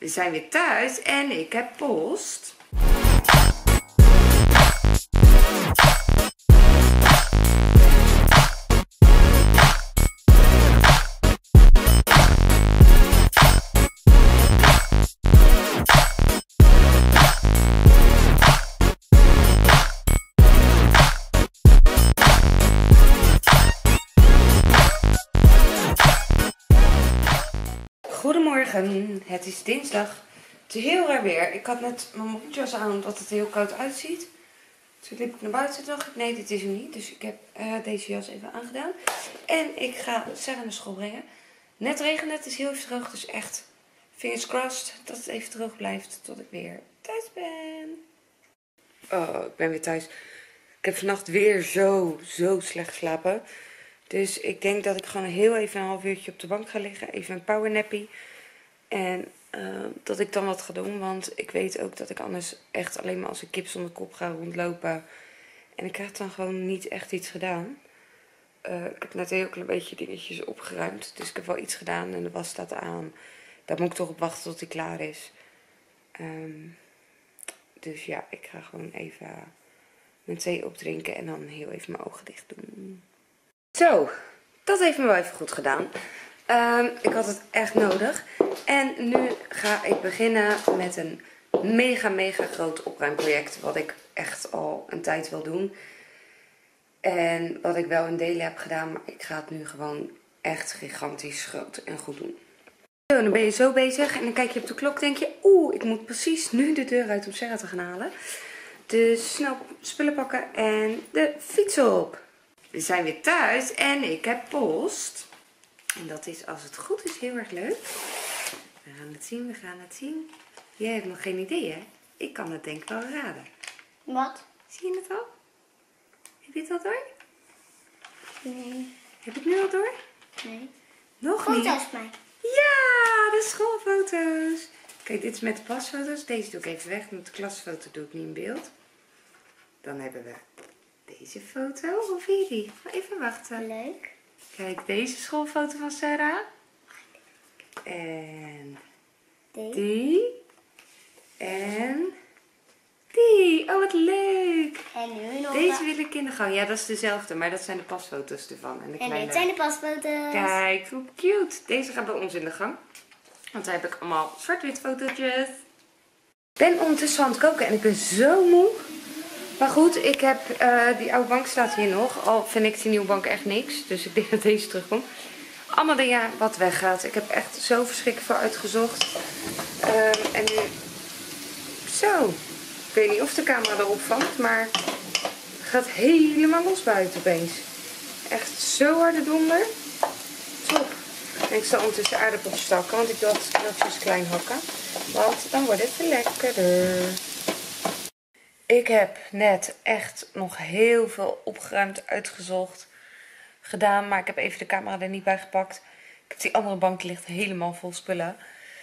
We zijn weer thuis en ik heb post. Goedemorgen, het is dinsdag. Het is heel raar weer. Ik had net mijn mondjas aan omdat het heel koud uitziet. Toen liep ik naar buiten en dacht ik, nee, dit is hem niet. Dus ik heb deze jas even aangedaan. En ik ga Sarah naar school brengen. Net regent het, is heel even droog. Dus echt, fingers crossed dat het even droog blijft tot ik weer thuis ben. Oh, ik ben weer thuis. Ik heb vannacht weer zo slecht geslapen. Dus ik denk dat ik gewoon heel even een half uurtje op de bank ga liggen. Even een powernappie. En dat ik dan wat ga doen. Want ik weet ook dat ik anders echt alleen maar als een kip zonder kop ga rondlopen. En ik krijg dan gewoon niet echt iets gedaan. Ik heb net een heel klein beetje dingetjes opgeruimd. Dus ik heb wel iets gedaan en de was staat aan. Daar moet ik toch op wachten tot die klaar is. Dus ja, ik ga gewoon even mijn thee opdrinken. En dan heel even mijn ogen dicht doen. Zo, dat heeft me wel even goed gedaan. Ik had het echt nodig. En nu ga ik beginnen met een mega groot opruimproject. Wat ik echt al een tijd wil doen. En wat ik wel in delen heb gedaan. Maar ik ga het nu gewoon echt gigantisch groot en goed doen. Zo, dan ben je zo bezig. En dan kijk je op de klok. Denk je, oeh, ik moet precies nu de deur uit om Sarah te gaan halen. Dus snel spullen pakken en de fiets op. We zijn weer thuis en ik heb post. En dat is, als het goed is, heel erg leuk. We gaan het zien, we gaan het zien. Jij hebt nog geen idee, hè? Ik kan het denk ik wel raden. Wat? Zie je het al? Heb je het al door? Nee. Heb je het nu al door? Nee. Nog niet? Foto's mij. Ja, de schoolfoto's. Kijk, dit is met de pasfoto's. Deze doe ik even weg, want de klasfoto doe ik niet in beeld. Dan hebben we deze foto. Hoe vind je die? Even wachten. Leuk. Kijk, deze schoolfoto van Sarah. En die. En die. Oh, wat leuk. En nu nog. Deze wil ik in de gang. Ja, dat is dezelfde, maar dat zijn de pasfoto's ervan. En, dit zijn de pasfoto's. Kijk, hoe cute. Deze gaat bij ons in de gang. Want daar heb ik allemaal zwart-wit fotootjes. Ik ben ondertussen aan het koken en ik ben zo moe. Maar goed, ik heb die oude bank staat hier nog. Al vind ik die nieuwe bank echt niks. Dus ik denk dat deze terugkomt. Allemaal dingen wat weggaat. Ik heb echt zo verschrikkelijk veel uitgezocht. En nu... Zo. Ik weet niet of de camera erop vangt. Maar het gaat helemaal los buiten opeens. Echt zo harde donder. Top. En ik zal ondertussen aardappels stakken. Want ik wil het knapjes klein hakken. Want dan wordt het lekkerder. Ik heb net echt nog heel veel opgeruimd, uitgezocht, gedaan. Maar ik heb even de camera er niet bij gepakt. Ik heb die andere bank ligt helemaal vol spullen.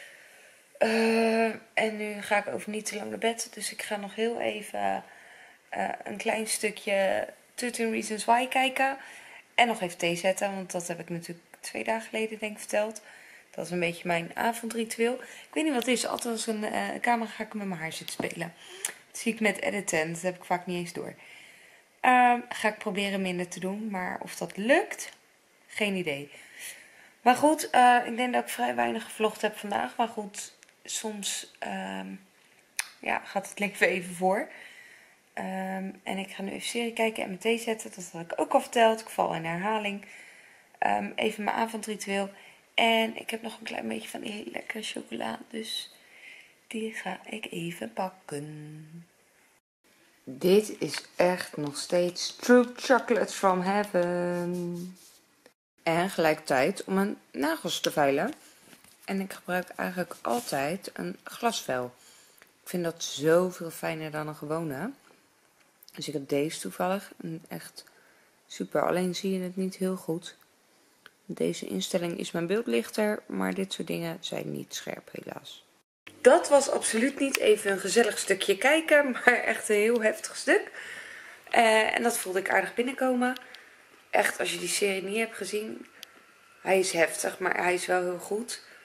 En nu ga ik over niet te lang naar bed. Dus ik ga nog heel even een klein stukje 13 Reasons Why kijken. En nog even thee zetten. Want dat heb ik natuurlijk 2 dagen geleden denk ik verteld. Dat is een beetje mijn avondritueel. Ik weet niet wat het is. Altijd als een camera ga ik met mijn haar zitten spelen. Dat zie ik met editen. Dat heb ik vaak niet eens door. Ga ik proberen minder te doen. Maar of dat lukt, geen idee. Maar goed, ik denk dat ik vrij weinig gevlogd heb vandaag. Maar goed, soms ja, gaat het leven even voor. En ik ga nu even serie kijken en mijn thee zetten. Dat had ik ook al verteld. Ik val in herhaling. Even mijn avondritueel. En ik heb nog een klein beetje van die lekkere chocola. Dus die ga ik even pakken. Dit is echt nog steeds True Chocolate from Heaven. En gelijkertijd om mijn nagels te veilen. En ik gebruik eigenlijk altijd een glasvel. Ik vind dat zoveel fijner dan een gewone. Dus ik heb deze toevallig. Echt super. Alleen zie je het niet heel goed. Deze instelling is mijn beeld lichter. Maar dit soort dingen zijn niet scherp helaas. Dat was absoluut niet even een gezellig stukje kijken. Maar echt een heel heftig stuk. En dat voelde ik aardig binnenkomen. Echt, als je die serie niet hebt gezien. Hij is heftig, maar hij is wel heel goed.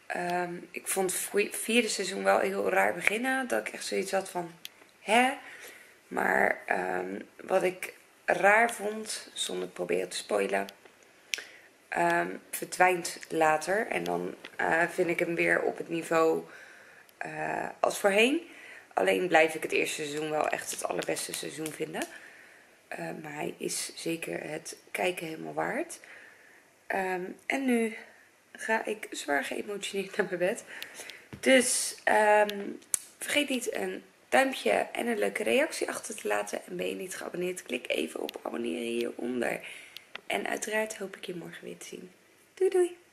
Ik vond het vierde seizoen wel heel raar beginnen. Dat ik echt zoiets had van, hè? Maar wat ik raar vond, zonder proberen te spoilen, verdwijnt later. En dan vind ik hem weer op het niveau als voorheen. Alleen blijf ik het eerste seizoen wel echt het allerbeste seizoen vinden. Maar hij is zeker het kijken helemaal waard. En nu ga ik zwaar geëmotioneerd naar mijn bed. Dus vergeet niet een duimpje en een leuke reactie achter te laten. En ben je niet geabonneerd, klik even op abonneren hieronder. En uiteraard hoop ik je morgen weer te zien. Doei doei!